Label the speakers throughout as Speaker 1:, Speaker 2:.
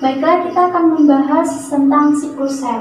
Speaker 1: Baiklah, kita akan membahas tentang siklus sel.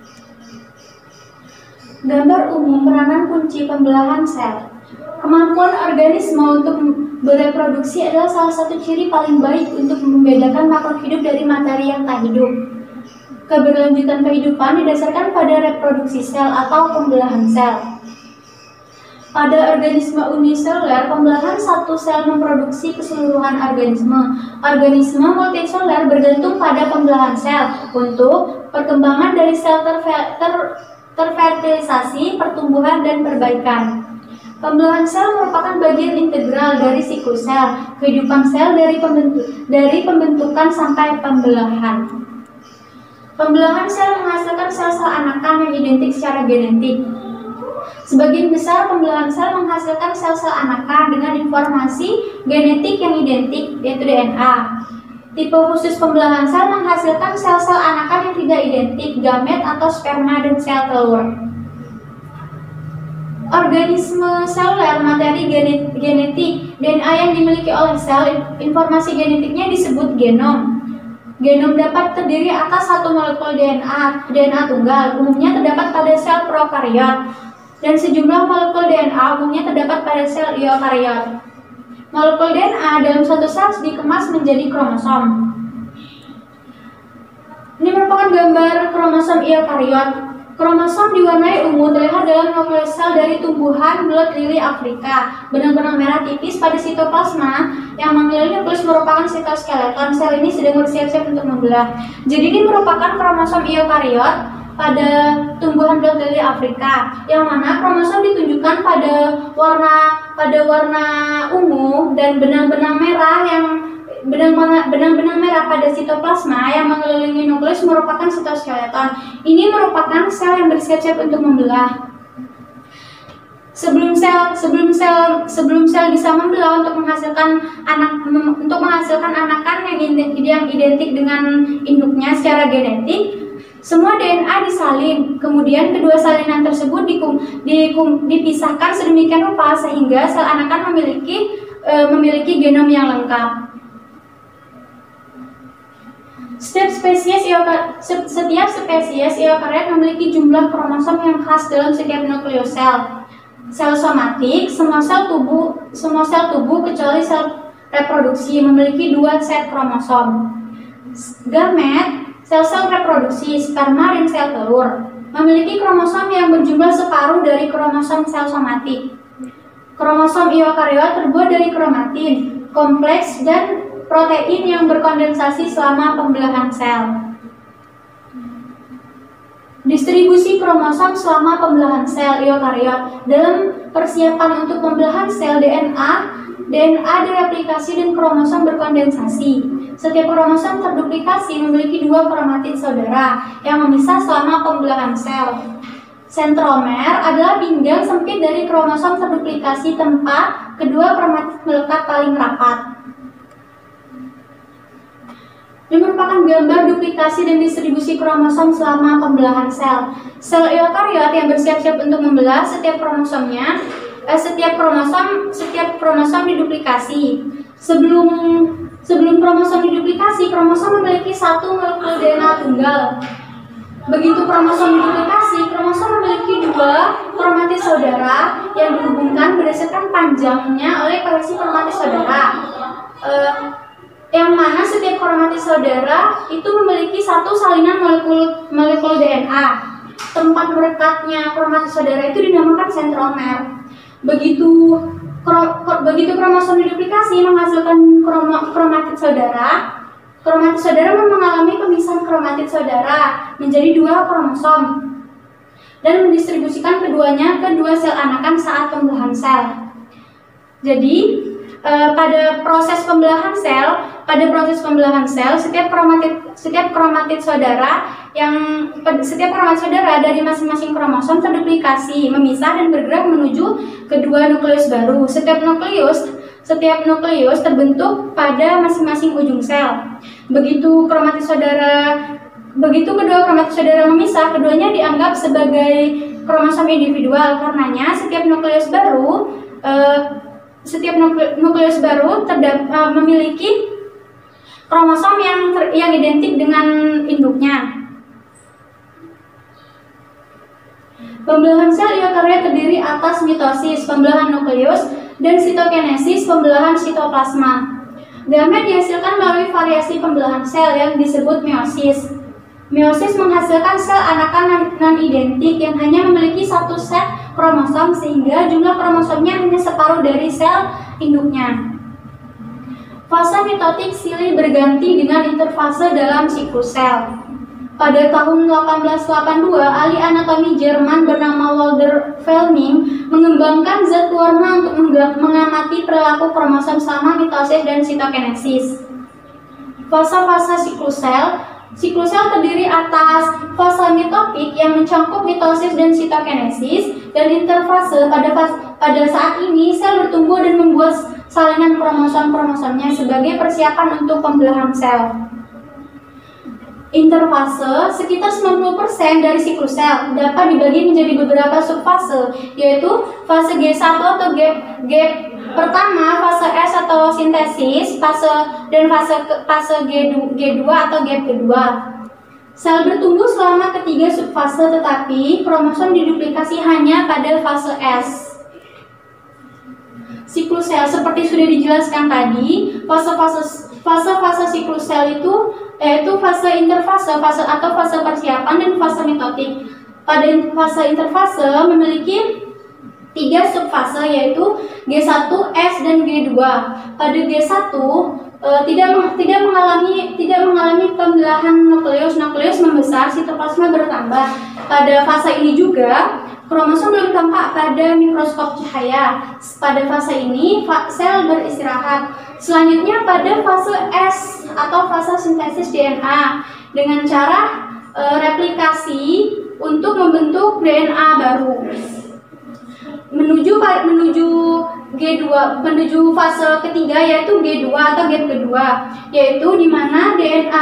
Speaker 1: Gambar umum peranan kunci pembelahan sel. Kemampuan organisme untuk bereproduksi adalah salah satu ciri paling baik untuk membedakan makhluk hidup dari materi yang tak hidup. Keberlanjutan kehidupan didasarkan pada reproduksi sel atau pembelahan sel. Pada organisme uniseluler, pembelahan satu sel memproduksi keseluruhan organisme. Organisme multiseluler bergantung pada pembelahan sel untuk perkembangan dari sel terfertilisasi, pertumbuhan, dan perbaikan. Pembelahan sel merupakan bagian integral dari siklus sel, kehidupan sel dari pembentukan sampai pembelahan. Pembelahan sel menghasilkan sel-sel anakan yang identik secara genetik. Sebagian besar pembelahan sel menghasilkan sel-sel anakan dengan informasi genetik yang identik, yaitu DNA. Tipe khusus pembelahan sel menghasilkan sel-sel anakan yang tidak identik, gamet atau sperma dan sel telur. Organisme seluler, materi genetik, DNA yang dimiliki oleh sel, informasi genetiknya disebut genom. Genom dapat terdiri atas satu molekul DNA tunggal, umumnya terdapat pada sel prokariot, dan sejumlah molekul DNA umumnya terdapat pada sel eukariot. Molekul DNA dalam suatu sel dikemas menjadi kromosom. Ini merupakan gambar kromosom eukariot. Kromosom diwarnai ungu terlihat dalam nukleus sel dari tumbuhan belut lili Afrika. Benang-benang merah tipis pada sitoplasma yang mengelilingi nukleus merupakan sitoskeleton. Sel ini sedang bersiap-siap untuk membelah. Jadi ini merupakan kromosom eukariot pada tumbuhan belut lili Afrika, yang mana kromosom ditunjukkan pada warna ungu dan benang-benang merah pada sitoplasma yang mengelilingi nukleus merupakan sitoskeleton. Ini merupakan sel yang bersiap-siap untuk membelah. Sebelum sel bisa membelah untuk menghasilkan anakan yang identik dengan induknya secara genetik, semua DNA disalin. Kemudian kedua salinan tersebut dipisahkan sedemikian rupa sehingga sel anakan memiliki genom yang lengkap. Setiap spesies eukariot memiliki jumlah kromosom yang khas dalam setiap nukleus sel. Sel somatik, semua sel tubuh kecuali sel reproduksi memiliki 2 set kromosom. Gamet, sel-sel reproduksi, sperma, dan sel telur memiliki kromosom yang berjumlah separuh dari kromosom sel somatik. Kromosom eukariot terbuat dari kromatin, kompleks, dan protein yang berkondensasi selama pembelahan sel. Distribusi kromosom selama pembelahan sel eukariot. Dalam persiapan untuk pembelahan sel, DNA direplikasi dan kromosom berkondensasi. Setiap kromosom terduplikasi memiliki 2 kromatid saudara yang memisah selama pembelahan sel. Sentromer adalah pinggang sempit dari kromosom terduplikasi, tempat kedua kromatid melekat paling rapat. Ini merupakan gambar duplikasi dan distribusi kromosom selama pembelahan sel. Sel eukariot yang bersiap-siap untuk membelah, setiap kromosom diduplikasi. Sebelum kromosom diduplikasi, kromosom memiliki satu molekul DNA tunggal. Begitu kromosom diduplikasi, kromosom memiliki 2 kromatid saudara yang dihubungkan berdasarkan panjangnya oleh koleksi kromatid saudara. Yang mana setiap kromatid saudara itu memiliki satu salinan molekul DNA. Tempat merekatnya kromatid saudara itu dinamakan sentromer. Begitu kromosom diduplikasi menghasilkan kromatid saudara mengalami pemisahan kromatid saudara menjadi 2 kromosom dan mendistribusikan keduanya ke 2 sel anakan saat pembelahan sel. Jadi pada proses pembelahan sel, setiap kromatid saudara dari masing-masing kromosom terduplikasi, memisah dan bergerak menuju kedua nukleus baru. Setiap nukleus terbentuk pada masing-masing ujung sel. Begitu kedua kromatid saudara memisah, keduanya dianggap sebagai kromosom individual. Karenanya setiap nukleus baru memiliki kromosom yang identik dengan induknya. Pembelahan sel eukaryot terdiri atas mitosis, pembelahan nukleus, dan sitokinesis, pembelahan sitoplasma. Gamet dihasilkan melalui variasi pembelahan sel yang disebut meiosis. Meiosis menghasilkan sel anakan non-identik yang hanya memiliki satu set kromosom sehingga jumlah kromosomnya hanya separuh dari sel induknya. Fase mitotik silih berganti dengan interfase dalam siklus sel. Pada tahun 1882, ahli anatomi Jerman bernama Walter Fleming mengembangkan zat warna untuk mengamati perilaku kromosom selama mitosis dan sitokinesis. Fase-fase siklus sel terdiri atas fase mitotik yang mencakup mitosis dan sitokinesis, dan interfase. Pada saat ini sel bertumbuh dan membuat salinan kromosom-kromosomnya sebagai persiapan untuk pembelahan sel. Interfase, sekitar 90% dari siklus sel, dapat dibagi menjadi beberapa subfase, yaitu fase G1 atau gap pertama, fase S atau sintesis, dan fase G2 atau gap kedua. Sel bertumbuh selama ketiga subfase, tetapi kromosom diduplikasi hanya pada fase S. Siklus sel seperti sudah dijelaskan tadi, fase-fase siklus sel itu yaitu fase interfase, atau fase persiapan, dan fase mitotik. Pada fase interfase memiliki 3 subfase, yaitu G1, S, dan G2. Pada G1 tidak mengalami pembelahan nukleus membesar, sitoplasma bertambah. Pada fase ini juga kromosom belum tampak pada mikroskop cahaya. Pada fase ini sel beristirahat. Selanjutnya pada fase S atau fase sintesis DNA dengan cara replikasi untuk membentuk DNA baru. Menuju fase ketiga, yaitu G2 atau gap kedua, yaitu di mana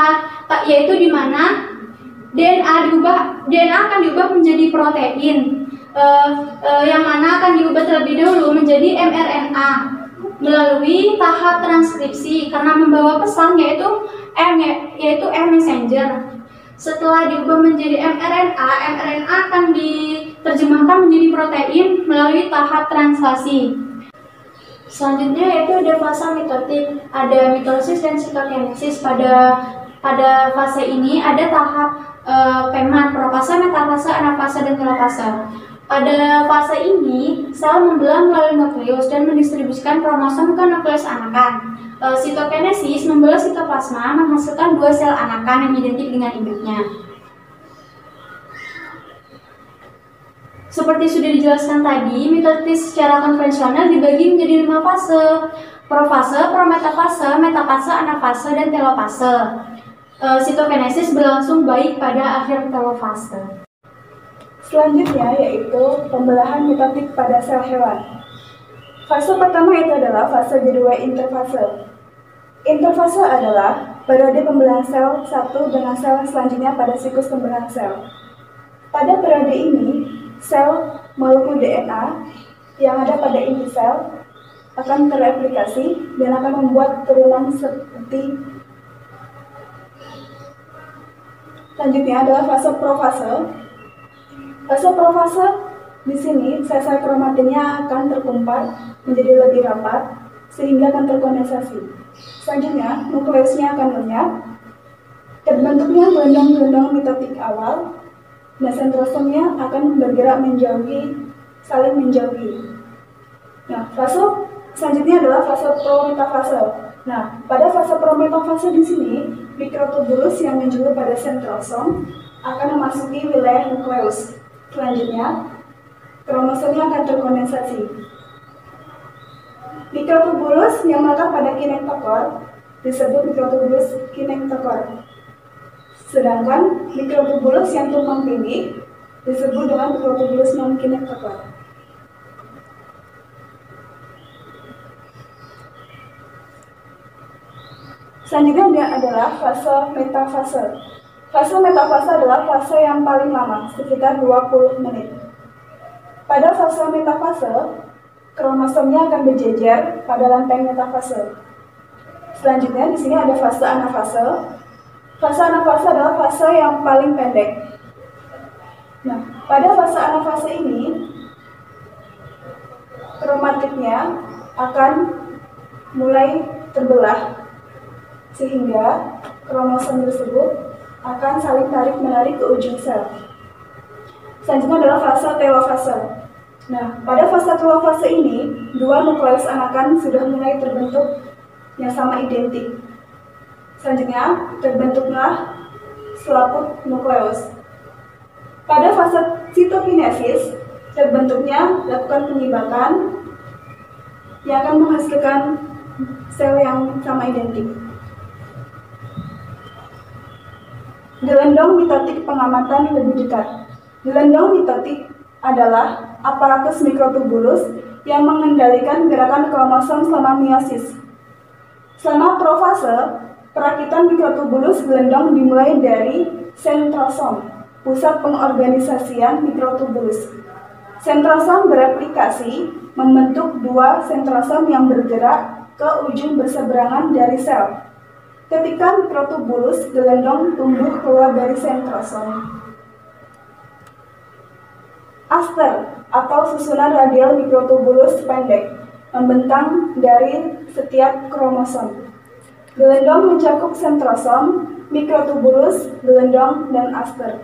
Speaker 1: DNA akan diubah menjadi protein, yang mana akan diubah terlebih dahulu menjadi mRNA melalui tahap transkripsi karena membawa pesan yaitu R messenger. Setelah diubah menjadi mRNA akan diterjemahkan menjadi protein melalui tahap translasi. Selanjutnya yaitu ada fase mitotik, ada mitosis dan sitokinesis. Pada fase ini ada tahap pemat, profase, metafase, anafase, dan telofase. Pada fase ini, sel membelah melalui nukleus dan mendistribusikan kromosom ke nukleus anakan. Sitokinesis membelah sitoplasma menghasilkan 2 sel anakan yang identik dengan induknya. Seperti sudah dijelaskan tadi, mitosis secara konvensional dibagi menjadi 5 fase: profase, prometafase, metafase, anafase, dan telofase. Sitokinesis berlangsung baik pada akhir telofase.
Speaker 2: Selanjutnya yaitu pembelahan mitotik pada sel hewan. Fase pertama itu adalah fase kedua, interfase. Interfase adalah periode pembelahan sel satu dengan sel selanjutnya pada siklus pembelahan sel. Pada periode ini, sel molekul DNA yang ada pada inti sel akan terreplikasi dan akan membuat turunan seperti. Selanjutnya adalah fase profase. Fase profase di sini sel-sel kromatinnya akan terkumpul menjadi lebih rapat sehingga akan terkondensasi. Selanjutnya nukleusnya akan lenyap, terbentuknya gelombang-gelombang mitotik awal, dan sentrosomnya akan bergerak saling menjauhi. Nah, fase selanjutnya adalah fase prometafase. Nah, pada fase prometafase di sini mikrotubulus yang menjulur pada sentrosom akan memasuki wilayah nukleus. Selanjutnya, kromosomnya akan terkondensasi. Mikrotubulus yang melekat pada kinektokor disebut mikrotubulus kinektokor. Sedangkan mikrotubulus yang tumpang tindih disebut dengan mikrotubulus non-kinektokor. Selanjutnya adalah fase metafase. Fase metafase adalah fase yang paling lama, sekitar 20 menit. Pada fase metafase, kromosomnya akan berjejer pada lantai metafase. Selanjutnya di sini ada fase anafase. Fase anafase adalah fase yang paling pendek. Nah, pada fase anafase ini kromatitnya akan mulai terbelah sehingga kromosom tersebut akan saling tarik-menarik ke ujung sel. Selanjutnya adalah fase telofase. Nah, pada fase telofase ini, dua nukleus anakan sudah mulai terbentuk yang sama identik. Selanjutnya, terbentuklah selaput nukleus. Pada fase sitokinesis, terbentuknya lakukan penyibakan yang akan menghasilkan sel yang sama identik. Gelendong mitotik pengamatan lebih dekat. Gelendong mitotik adalah aparatus mikrotubulus yang mengendalikan gerakan kromosom selama meiosis. Selama profase, perakitan mikrotubulus gelendong dimulai dari sentrosom, pusat pengorganisasian mikrotubulus. Sentrosom bereplikasi membentuk dua sentrosom yang bergerak ke ujung berseberangan dari sel. Ketika mikrotubulus gelendong tumbuh keluar dari sentrosom. Aster atau susunan radial mikrotubulus pendek membentang dari setiap kromosom. Gelendong mencakup sentrosom, mikrotubulus, gelendong, dan aster.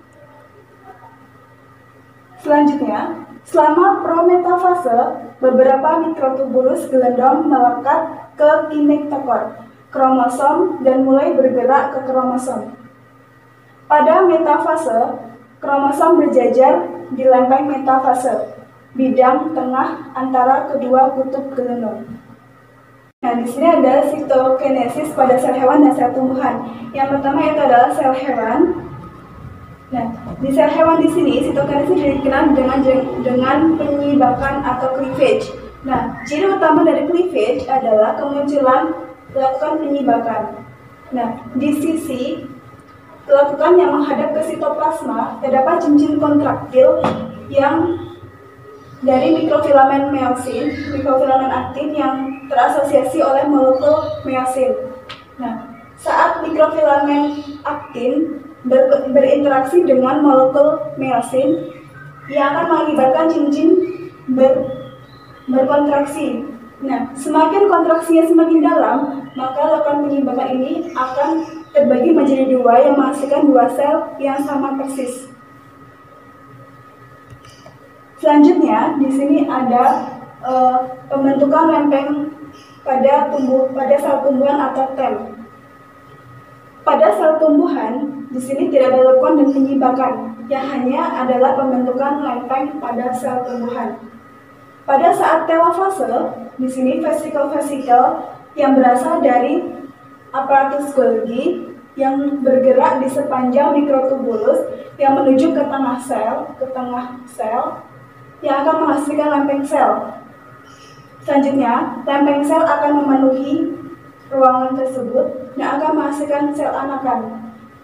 Speaker 2: Selanjutnya, selama prometafase, beberapa mikrotubulus gelendong melekat ke kinektokor kromosom dan mulai bergerak ke kromosom. Pada metafase, kromosom berjajar di lempeng metafase, bidang tengah antara kedua kutub gelendong. Nah, di sini ada sitokinesis pada sel hewan dan sel tumbuhan. Yang pertama itu adalah sel hewan. Nah, di sel hewan di sini sitokinesis dikenal dengan penyibakan atau cleavage. Nah, ciri utama dari cleavage adalah kemunculan lakukan penyibakan. Nah, di sisi lakukan yang menghadap ke sitoplasma terdapat cincin kontraktil yang dari mikrofilamen meiosin, mikrofilamen aktin yang terasosiasi oleh molekul meiosin. Nah, saat mikrofilamen aktin berinteraksi dengan molekul meiosin, ia akan mengakibatkan cincin berkontraksi. Nah, semakin kontraksinya semakin dalam, maka lakukan penyibakan ini akan terbagi menjadi dua yang menghasilkan dua sel yang sama persis. Selanjutnya, di sini ada pembentukan lempeng pada sel tumbuhan atau tem. Pada sel tumbuhan, di sini tidak ada lekukan dan penyibakan, yang hanya adalah pembentukan lempeng pada sel tumbuhan. Pada saat telofase, di sini vesikel-vesikel yang berasal dari aparatus Golgi yang bergerak di sepanjang mikrotubulus yang menuju ke tengah sel yang akan menghasilkan lempeng sel. Selanjutnya, lempeng sel akan memenuhi ruangan tersebut dan akan menghasilkan sel anakan.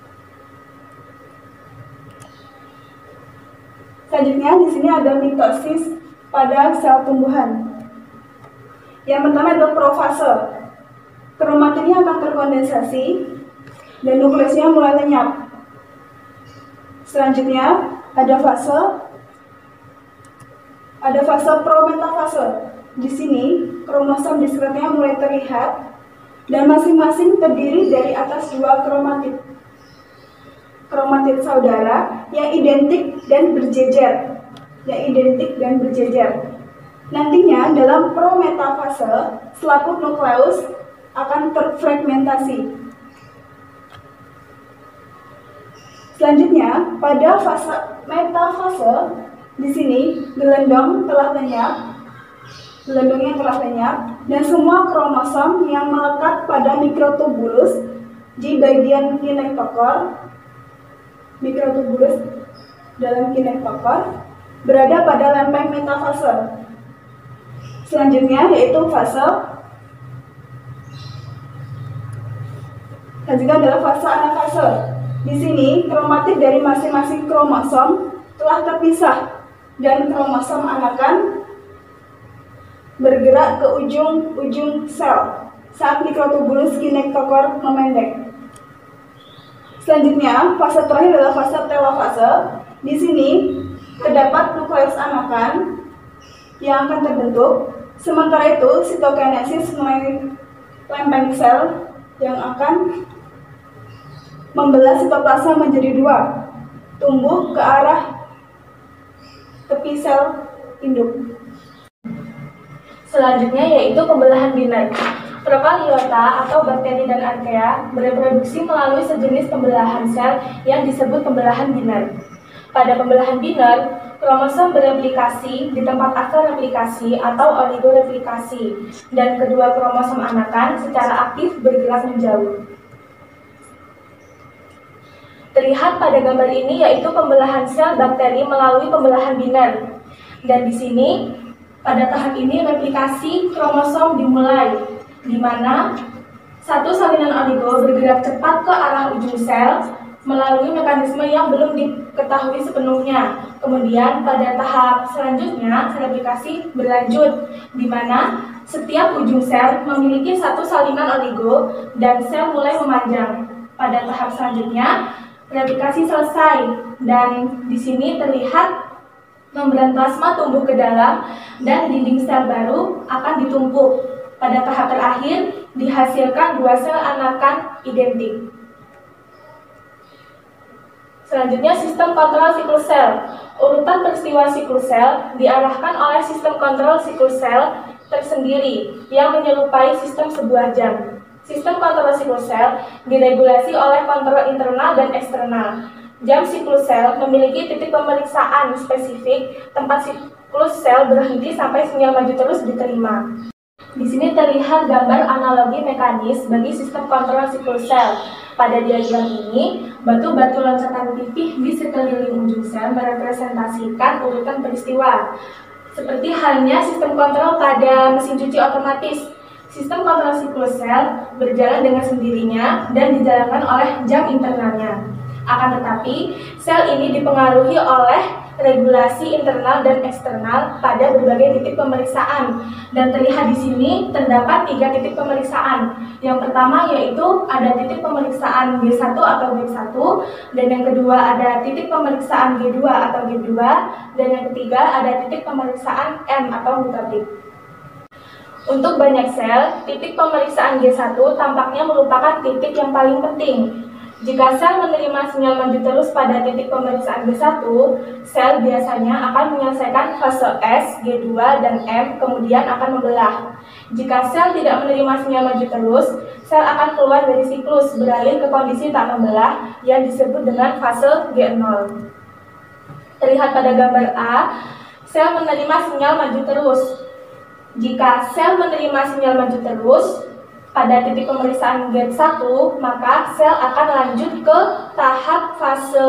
Speaker 2: Selanjutnya, di sini ada mitosis pada sel tumbuhan. Yang pertama adalah profase. Kromatidnya akan terkondensasi dan nukleusnya mulai lenyap. Selanjutnya ada fase prometafase. Di sini kromosom diskretnya mulai terlihat dan masing-masing terdiri dari atas dua kromatid. Kromatid saudara yang identik dan berjejer. Nantinya dalam prometafase, selaput nukleus akan terfragmentasi. Selanjutnya, pada fase metafase, di sini gelendongnya telah lenyap dan semua kromosom yang melekat pada mikrotubulus di bagian kinektokor, mikrotubulus dalam kinektokor berada pada lempeng metafase. Selanjutnya yaitu adalah fase anafase. Di sini kromatid dari masing-masing kromosom telah terpisah dan kromosom anakan bergerak ke ujung-ujung sel saat mikrotubulus kinetokor memendek. Selanjutnya, fase terakhir adalah fase telofase. Di sini terdapat nukleus anakan yang akan terbentuk. Sementara itu, sitokinesis mulai lempeng sel yang akan membelah sitoplasma menjadi dua, tumbuh ke arah tepi sel induk.
Speaker 1: Selanjutnya yaitu pembelahan biner. Prokariota atau bakteri dan archaea bereproduksi melalui sejenis pembelahan sel yang disebut pembelahan biner. Pada pembelahan biner, kromosom bereplikasi di tempat akar replikasi atau oligoreplikasi, dan kedua kromosom anakan secara aktif bergerak menjauh. Terlihat pada gambar ini yaitu pembelahan sel bakteri melalui pembelahan biner. Dan di sini pada tahap ini replikasi kromosom dimulai, di mana satu salinan oligo bergerak cepat ke arah ujung sel melalui mekanisme yang belum diketahui sepenuhnya. Kemudian pada tahap selanjutnya replikasi berlanjut, di mana setiap ujung sel memiliki satu salinan oligo dan sel mulai memanjang. Pada tahap selanjutnya replikasi selesai dan di sini terlihat membran plasma tumbuh ke dalam dan dinding sel baru akan ditumpuk. Pada tahap terakhir dihasilkan dua sel anakan identik. Selanjutnya sistem kontrol siklus sel. Urutan peristiwa siklus sel diarahkan oleh sistem kontrol siklus sel tersendiri yang menyerupai sistem sebuah jam. Sistem kontrol siklus sel diregulasi oleh kontrol internal dan eksternal. Jam siklus sel memiliki titik pemeriksaan spesifik tempat siklus sel berhenti sampai sinyal maju terus diterima. Di sini terlihat gambar analogi mekanis bagi sistem kontrol siklus sel. Pada diagram ini, batu-batu loncatan pipih di sekeliling ujung sel merepresentasikan urutan peristiwa. Seperti halnya sistem kontrol pada mesin cuci otomatis, sistem kontrol siklus sel berjalan dengan sendirinya dan dijalankan oleh jam internalnya. Akan tetapi, sel ini dipengaruhi oleh regulasi internal dan eksternal pada berbagai titik pemeriksaan. Dan terlihat di sini terdapat 3 titik pemeriksaan. Yang pertama yaitu ada titik pemeriksaan G1 atau G1, dan yang kedua ada titik pemeriksaan G2 atau G2, dan yang ketiga ada titik pemeriksaan M atau mutatif. Untuk banyak sel, titik pemeriksaan G1 tampaknya merupakan titik yang paling penting. Jika sel menerima sinyal maju terus pada titik pemeriksaan G1, sel biasanya akan menyelesaikan fase S, G2, dan M, kemudian akan membelah. Jika sel tidak menerima sinyal maju terus, sel akan keluar dari siklus, beralih ke kondisi tak membelah yang disebut dengan fase G0. Terlihat pada gambar A, sel menerima sinyal maju terus. Jika sel menerima sinyal maju terus, pada titik pemeriksaan G1, maka sel akan lanjut ke tahap fase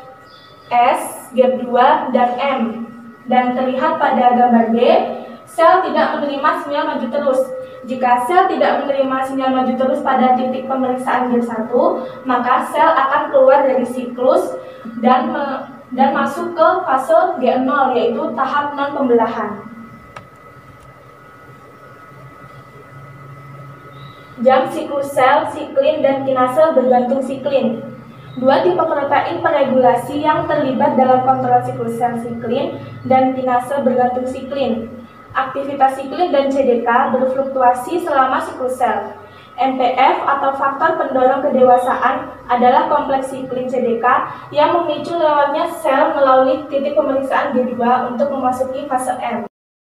Speaker 1: S, G2, dan M. Dan terlihat pada gambar B, sel tidak menerima sinyal maju terus. Jika sel tidak menerima sinyal maju terus pada titik pemeriksaan G1, maka sel akan keluar dari siklus dan masuk ke fase G0, yaitu tahap non-pembelahan. Jam siklus sel, siklin, dan kinase bergantung siklin. Dua tipe protein peregulasi yang terlibat dalam kontrol siklus sel siklin dan kinase bergantung siklin. Aktivitas siklin dan CDK berfluktuasi selama siklus sel. MPF atau faktor pendorong kedewasaan adalah kompleks siklin CDK yang memicu lewatnya sel melalui titik pemeriksaan G2 untuk memasuki fase M.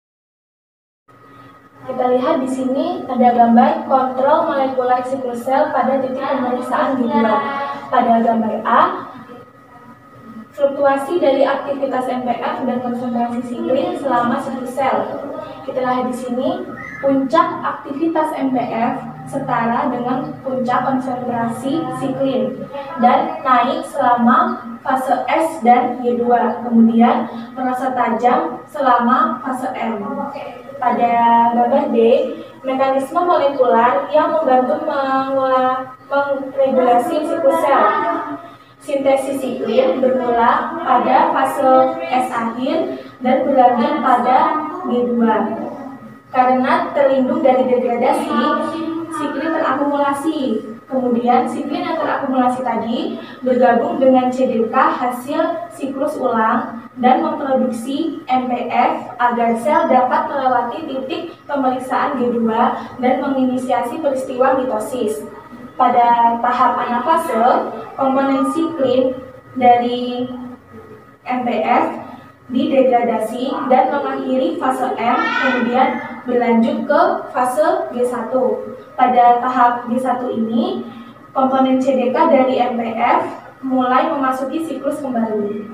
Speaker 1: Kita lihat di sini ada gambar kontrol molekular siklus sel pada titik pemeriksaan G2. Pada gambar A, fluktuasi dari aktivitas MPF dan konsentrasi siklin selama siklus sel. Kita lihat di sini puncak aktivitas MPF setara dengan puncak konsentrasi siklin dan naik selama fase S dan G2, kemudian merasa tajam selama fase M. Pada gambar D, mekanisme molekular yang membantu meregulasi siklus sel. Sintesis siklin bermula pada fase S akhir dan berlanjut pada G2. Karena terlindung dari degradasi,
Speaker 2: siklin terakumulasi. Kemudian siklin yang terakumulasi tadi bergabung dengan CDK hasil siklus ulang dan memproduksi MPF agar sel dapat melewati titik pemeriksaan G2 dan menginisiasi peristiwa mitosis. Pada tahap anafase, komponen siklin dari MPF didegradasi dan mengakhiri fase M, kemudian berlanjut ke fase G1. Pada tahap G1 ini, komponen CDK dari MPF mulai memasuki siklus kembali.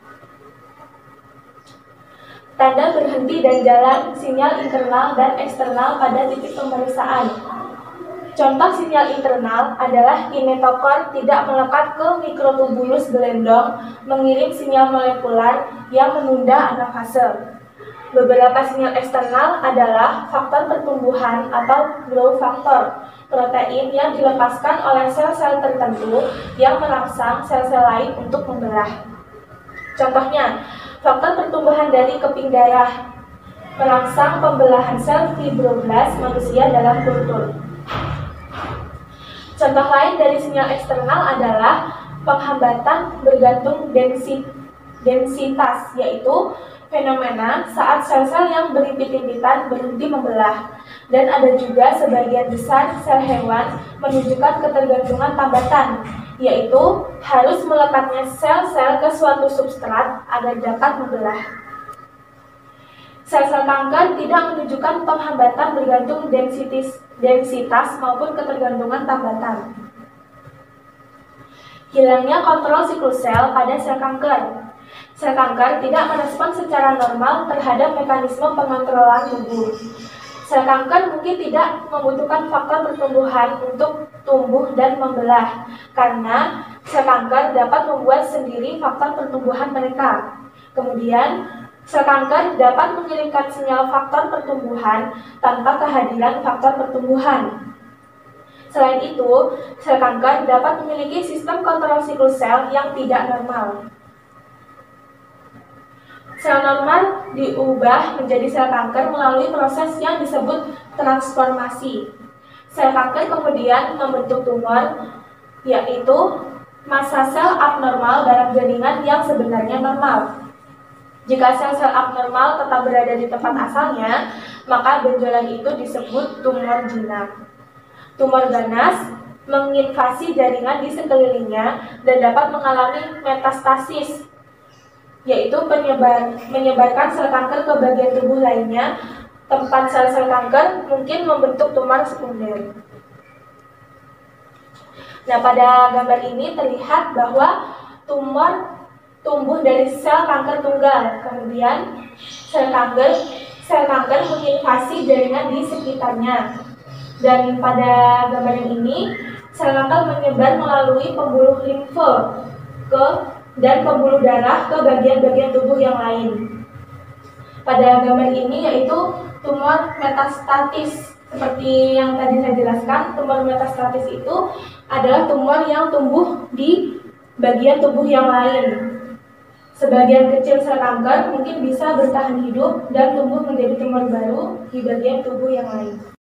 Speaker 2: Tanda berhenti dan jalan sinyal internal dan eksternal pada titik pemeriksaan. Contoh sinyal internal adalah kinetokor tidak melekat ke mikrotubulus gelendong mengirim sinyal molekular yang menunda anafase. Beberapa sinyal eksternal adalah faktor pertumbuhan atau growth factor, protein yang dilepaskan oleh sel-sel tertentu yang merangsang sel-sel lain untuk membelah. Contohnya, faktor pertumbuhan dari keping darah merangsang pembelahan sel fibroblast manusia dalam kultur. Contoh lain dari sinyal eksternal adalah penghambatan bergantung densitas, yaitu fenomena saat sel-sel yang berimpit-impitan berhenti membelah. Dan ada juga sebagian besar sel hewan menunjukkan ketergantungan tambatan, yaitu harus melekatnya sel-sel ke suatu substrat agar dapat membelah. Sel-sel kanker tidak menunjukkan penghambatan bergantung densitas maupun ketergantungan tambatan. Hilangnya kontrol siklus sel pada sel kanker. Sel kanker tidak merespon secara normal terhadap mekanisme pengontrolan tubuh. Sel kanker mungkin tidak membutuhkan faktor pertumbuhan untuk tumbuh dan membelah, karena sel kanker dapat membuat sendiri faktor pertumbuhan mereka. Kemudian, sel kanker dapat mengirimkan sinyal faktor pertumbuhan tanpa kehadiran faktor pertumbuhan. Selain itu, sel kanker dapat memiliki sistem kontrol siklus sel yang tidak normal. Sel normal diubah menjadi sel kanker melalui proses yang disebut transformasi. Sel kanker kemudian membentuk tumor, yaitu massa sel abnormal dalam jaringan yang sebenarnya normal. Jika sel-sel abnormal tetap berada di tempat asalnya, maka benjolan itu disebut tumor jinak. Tumor ganas menginvasi jaringan di sekelilingnya dan dapat mengalami metastasis, yaitu menyebarkan sel kanker ke bagian tubuh lainnya. Tempat sel-sel kanker mungkin membentuk tumor sekunder. Nah, pada gambar ini terlihat bahwa tumor tumbuh dari sel kanker tunggal, kemudian sel kanker menginvasi jaringan di sekitarnya. Dan pada gambar ini, sel kanker menyebar melalui pembuluh limfe dan pembuluh darah ke bagian-bagian tubuh yang lain. Pada gambar ini yaitu tumor metastatis. Seperti yang tadi saya jelaskan, tumor metastatis itu adalah tumor yang tumbuh di bagian tubuh yang lain. Sebagian kecil sel kanker mungkin bisa bertahan hidup dan tumbuh menjadi tumor baru di bagian tubuh yang lain.